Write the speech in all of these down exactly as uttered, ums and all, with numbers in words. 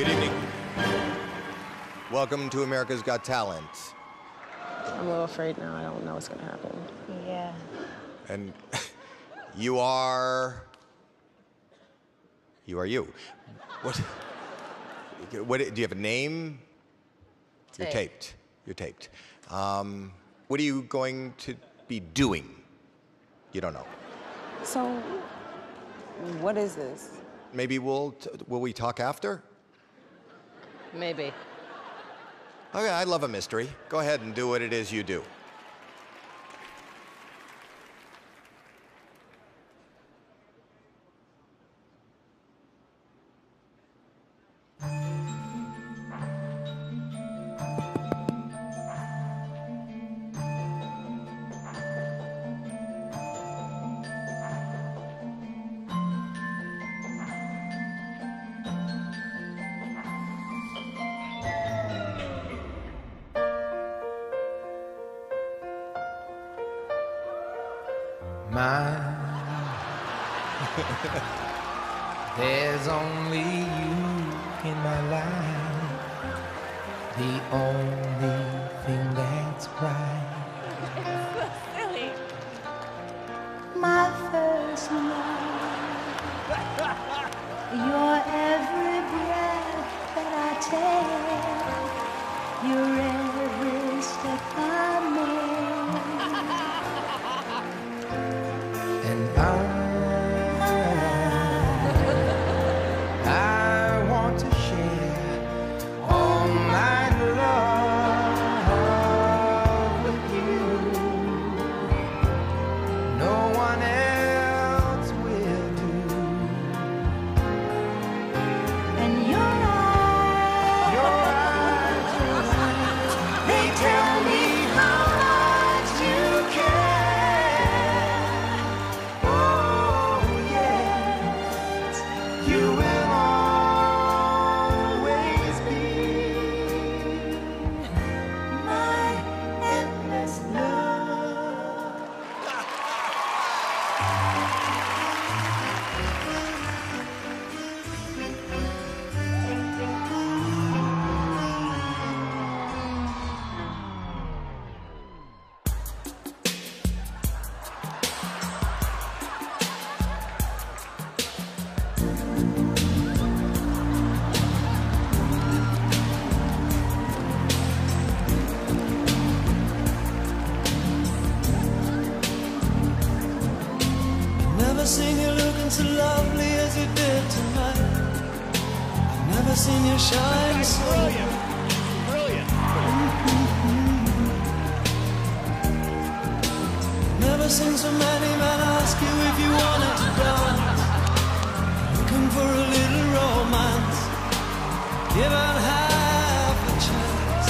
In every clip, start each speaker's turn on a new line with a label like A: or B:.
A: Good evening. Welcome to America's Got Talent.
B: I'm a little afraid now. I don't know what's gonna happen.
C: Yeah.
A: And you are... You are you. What... What, do you have a name?
C: Tape.
A: You're taped. You're taped. Um, what are you going to be doing? You don't know.
B: So, what is this?
A: Maybe we'll, t will we talk after?
C: Maybe.
A: Okay, I love a mystery. Go ahead and do what it is you do.
D: Mine. There's only you in my life, the only thing that's right.
C: It's so silly.
E: My first love, your every breath that I take, your every step I make.
D: And I, I want to share all my love with you. No one else will do.
E: And your eyes,
D: Your eyes, your eyes,
E: they tell me how much you care.
D: oh yes, you will always be
E: My endless love.
F: Never seen you looking so lovely as you did tonight. I've never seen you shine so
G: Brilliant. Brilliant.
F: Never seen so many men ask you if you wanted to dance. Looking for a little romance, given half a chance.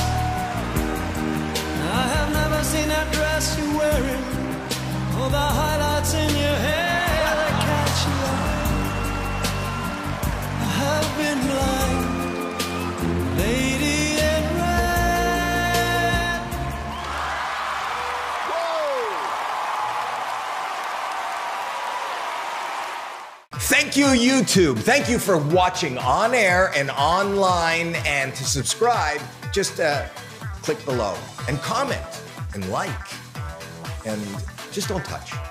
F: I have never seen that dress you're wearing, or the highlights in your hair that catch your eye. I have been blind, lady in red.
A: Thank you, YouTube. Thank you for watching on air and online. And to subscribe, just uh, click below and comment and like. And just don't touch.